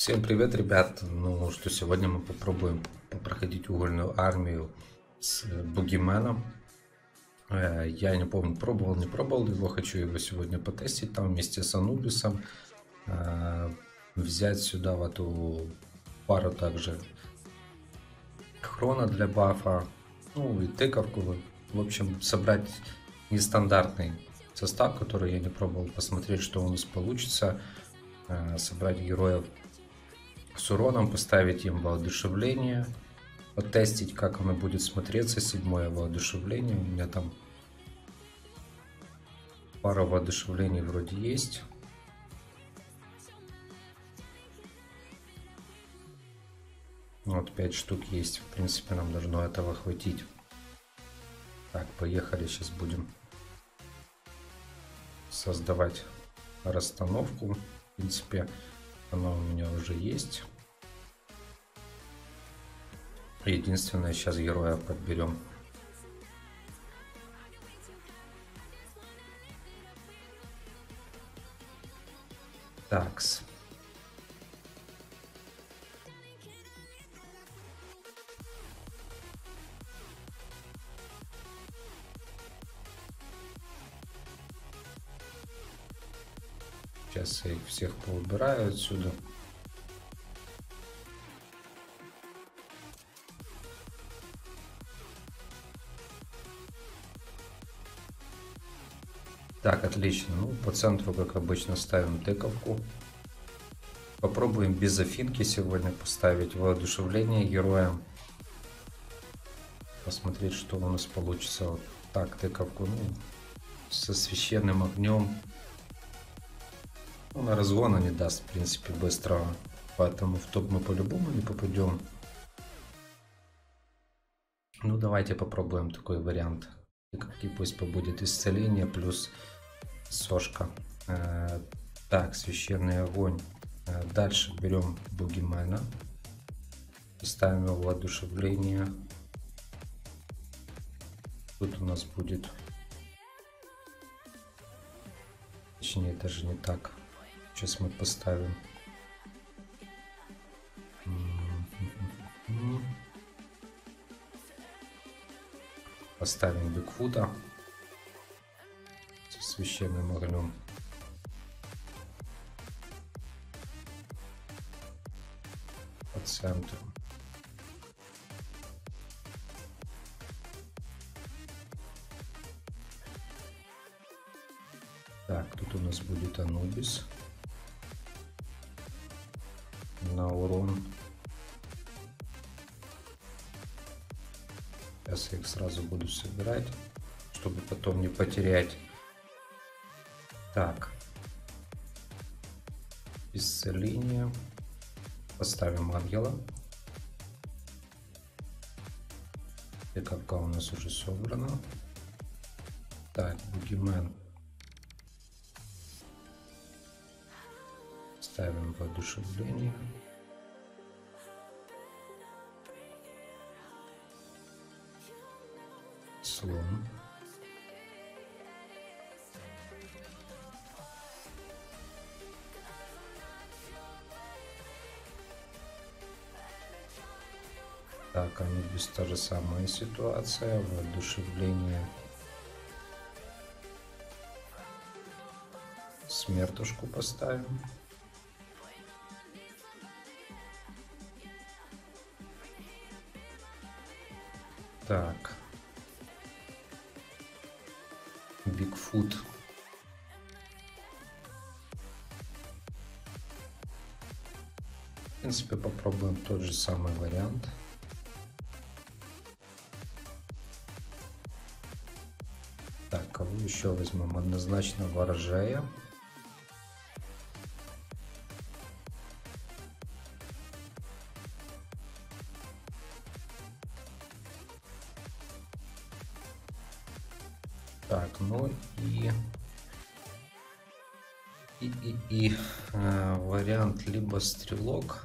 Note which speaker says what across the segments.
Speaker 1: Всем привет, ребят! Ну что, сегодня мы попробуем проходить угольную армию с Бугименом. Я не помню, пробовал, не пробовал его, хочу его сегодня потестить там вместе с Анубисом. Взять сюда в эту пару также хрона для бафа, ну и тыковку. В общем, собрать нестандартный состав, который я не пробовал, посмотреть, что у нас получится. Собрать героев с уроном, поставить им воодушевление, потестить, как оно будет смотреться. 7-е воодушевление. У меня там пара воодушевлений вроде есть. Вот 5 штук есть. В принципе, нам должно этого хватить. Так, поехали. Сейчас будем создавать расстановку. В принципе, она у меня уже есть. Единственное, сейчас героя подберем. Такс. Сейчас я их всех поубираю отсюда. Так, отлично. Ну, по центру, как обычно, ставим тыковку. Попробуем без афинки сегодня поставить воодушевление героя. Посмотреть, что у нас получится. Вот так, тыковку, ну, со священным огнем. Ну, на разгон не даст, в принципе, быстрого. Поэтому в топ мы по-любому не попадем. Ну, давайте попробуем такой вариант. Тыковки пусть побудет исцеление плюс сошка. Так, священный огонь. Дальше берем Бугимена. Ставим его воодушевление. Тут у нас будет... Точнее, даже не так. Сейчас мы поставим... Поставим Бигфута со священным огнем. По центру. Так, тут у нас будет Анубис. На урон. Сейчас я их сразу буду собирать, чтобы потом не потерять. Так. Исцеление. Поставим ангела. Тыковка у нас уже собрана. Так, Бугимен. Ставим воодушевление. Слон. Так, Анубис та же самая ситуация. Воодушевление. Смертушку поставим. Так. Бигфут. В принципе, попробуем тот же самый вариант. Так, кого еще возьмем? Однозначно ворожея. Так, ну и вариант либо стрелок.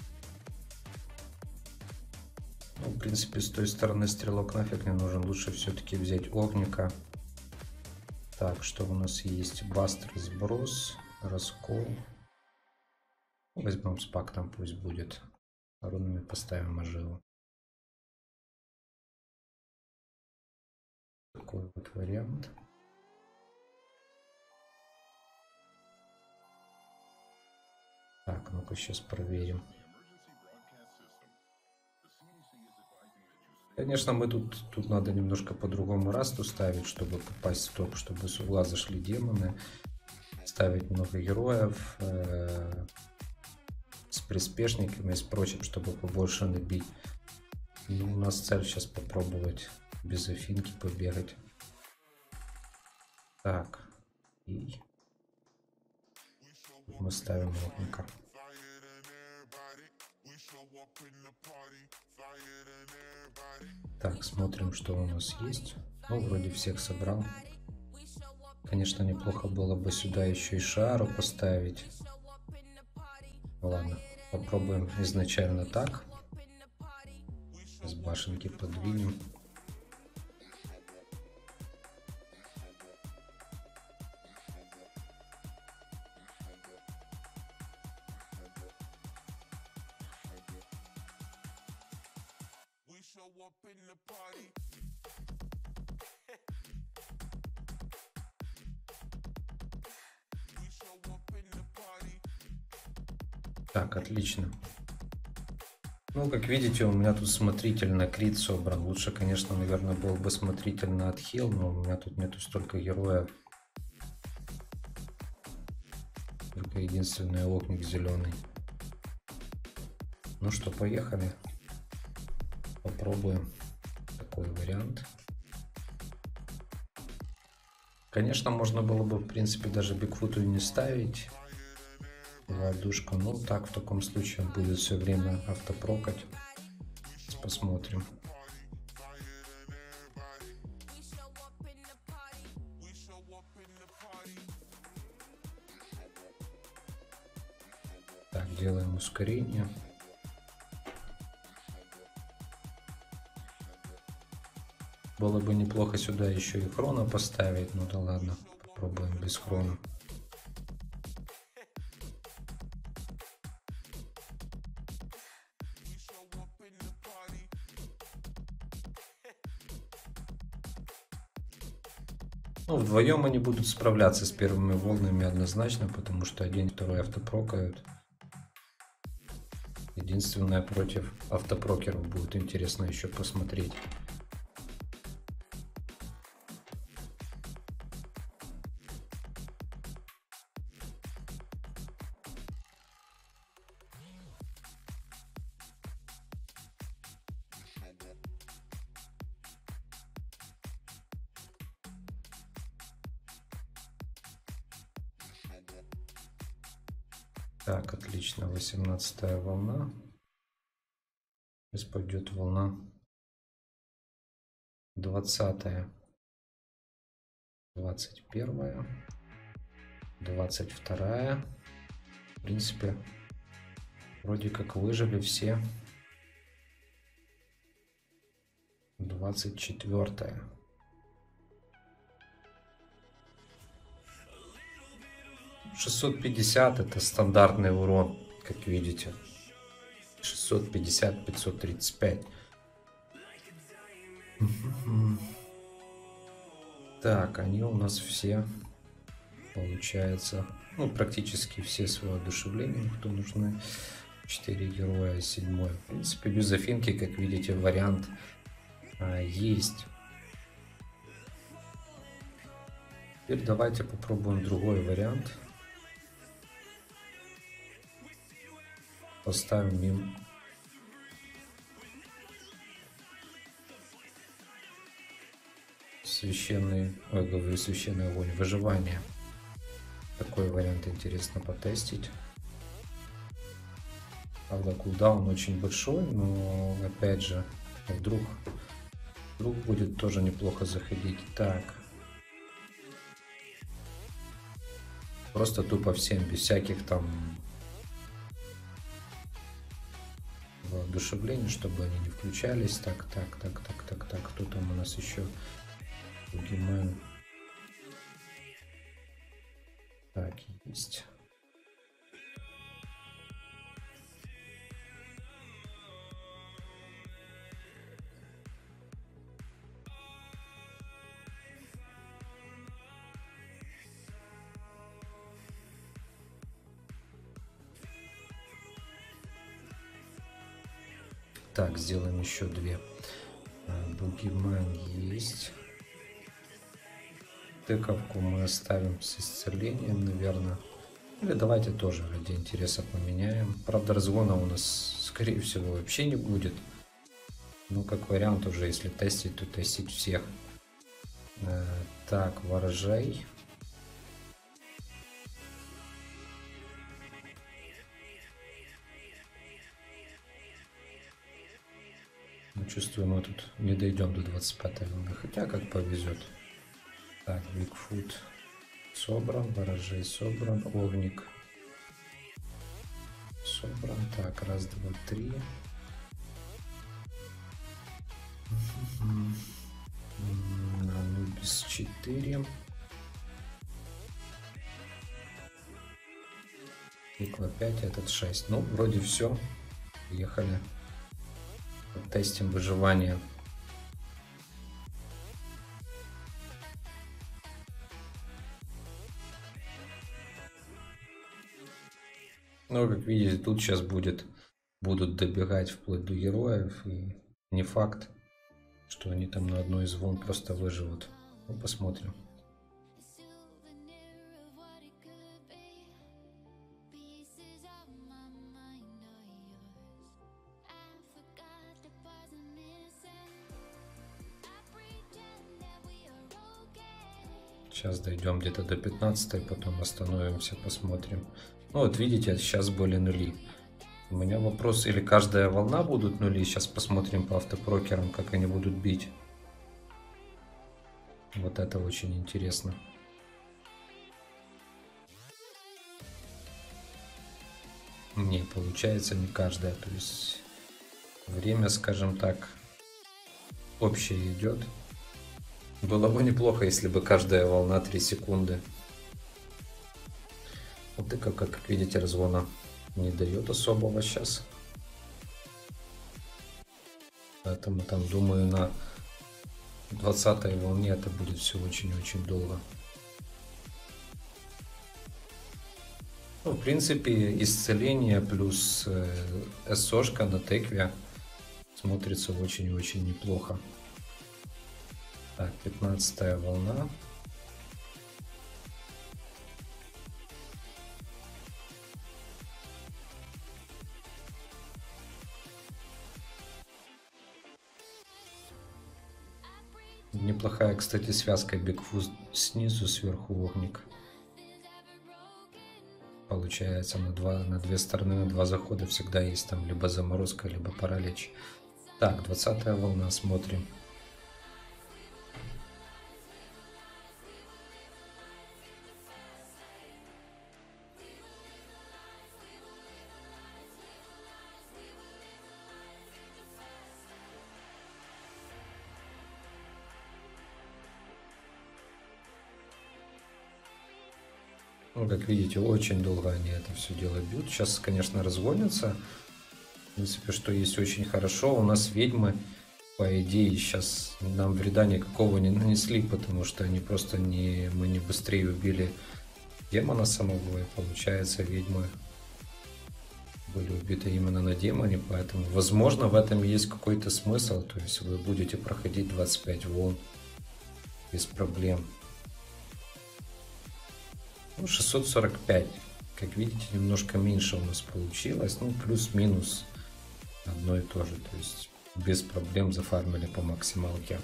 Speaker 1: Ну, в принципе, с той стороны стрелок нафиг не нужен. Лучше все-таки взять огника. Так, что у нас есть? Бастер, сброс, раскол. Возьмем спак, там пусть будет. Рунами поставим оживу. Такой вот вариант. Так, ну-ка сейчас проверим. Конечно, мы тут надо немножко по-другому расту ставить, чтобы попасть в топ, чтобы с угла зашли демоны. Ставить много героев с приспешниками, с прочим, чтобы побольше набить. Ну, у нас цель сейчас попробовать без афинки побегать. Так. И мы ставим лотника. Так, смотрим, что у нас есть. Ну, вроде всех собрал. Конечно, неплохо было бы сюда еще и шару поставить. Ладно, попробуем изначально так. С башенки подвинем. Так, отлично. Ну, как видите, у меня тут смотритель на крит собран. Лучше, конечно, наверное, был бы смотритель на отхил, но у меня тут нету столько героев. Только единственный локник зеленый. Ну что, поехали. Попробуем такой вариант. Конечно, можно было бы, в принципе, даже Бигфуту не ставить. Ладушка, ну так в таком случае он будет все время автопрокать. Посмотрим. Так, делаем ускорение. Было бы неплохо сюда еще и хрона поставить, ну да ладно, попробуем без хрона. Ну, вдвоем они будут справляться с первыми волнами однозначно, потому что один и второй автопрокают. Единственное, против автопрокеров будет интересно еще посмотреть. Так, отлично, 18-я волна. Сейчас пойдет волна 20-я, 21-я, 22-я. В принципе, вроде как выжили все. 24-я. «650» это стандартный урон, как видите. 650, 535. Так, они у нас все, получается, ну, практически все с воодушевлением, кто нужны. 4 героя, 7. В принципе, без афинки, как видите, вариант есть. Теперь давайте попробуем другой вариант. Поставим им священный, ой, говорю, священный огонь, выживание. Такой вариант интересно потестить. Правда, кулдаун очень большой, но опять же, вдруг будет тоже неплохо заходить. Так. Просто тупо всем, без всяких там воодушевлений, чтобы они не включались. Так. Кто там у нас еще? Бугимен. Так, есть. Так, сделаем еще 2. Бугимен есть. Тыковку мы оставим с исцелением, наверное. Или давайте тоже ради интереса поменяем. Правда, разгона у нас, скорее всего, вообще не будет. Ну, как вариант уже, если тестить, то тестить всех. Так, ворожей. Ну, чувствую, мы тут не дойдем до 25-й волны. Хотя, как повезет. Так, Бигфут собран, ворожей собран, огник собран. Так, раз, два, три. Анубис 4. Тыква 5, этот 6. Ну, вроде все. Ехали. Тестим выживание. Ну, как видите, тут сейчас будут добегать вплоть до героев. И не факт, что они там на одной из волн просто выживут. Ну, посмотрим. Сейчас дойдем где-то до 15, потом остановимся, посмотрим. Ну вот видите, сейчас были нули. У меня вопрос, или каждая волна будут нули. Сейчас посмотрим по автопрокерам, как они будут бить. Вот это очень интересно. Не, получается не каждая. То есть время, скажем так, общее идет. Было бы неплохо, если бы каждая волна 3 секунды. Вот и как видите, разгона не дает особого сейчас. Поэтому там, думаю, на 20-й волне это будет все очень-очень долго. Ну, в принципе, исцеление плюс СОшка на тыкве смотрится очень-очень неплохо. Так, 15-я волна. Неплохая, кстати, связка Бигфут снизу, сверху огник. Получается на 2 стороны, на 2 захода всегда есть там либо заморозка, либо паралич. Так, 20-я волна, смотрим. Ну, как видите, очень долго они это все дело бьют. Сейчас, конечно, разгонятся. В принципе, что есть очень хорошо. У нас ведьмы, по идее, сейчас нам вреда никакого не нанесли, потому что они просто мы не быстрее убили демона самого. И получается, ведьмы были убиты именно на демоне. Поэтому, возможно, в этом есть какой-то смысл. То есть вы будете проходить 25 волн без проблем. Ну, 645. Как видите, немножко меньше у нас получилось. Ну, плюс-минус одно и то же. То есть без проблем зафармили по максималке.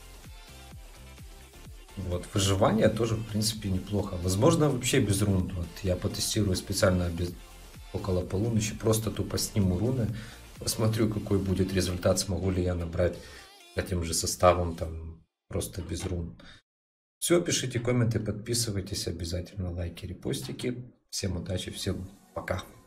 Speaker 1: Вот, выживание тоже, в принципе, неплохо. Возможно, вообще без рун. Вот я потестирую специально около полуночи. Просто тупо сниму руны. Посмотрю, какой будет результат. Смогу ли я набрать этим же составом, там, просто без рун. Все, пишите комменты, подписывайтесь, обязательно лайки, репостики. Всем удачи, всем пока.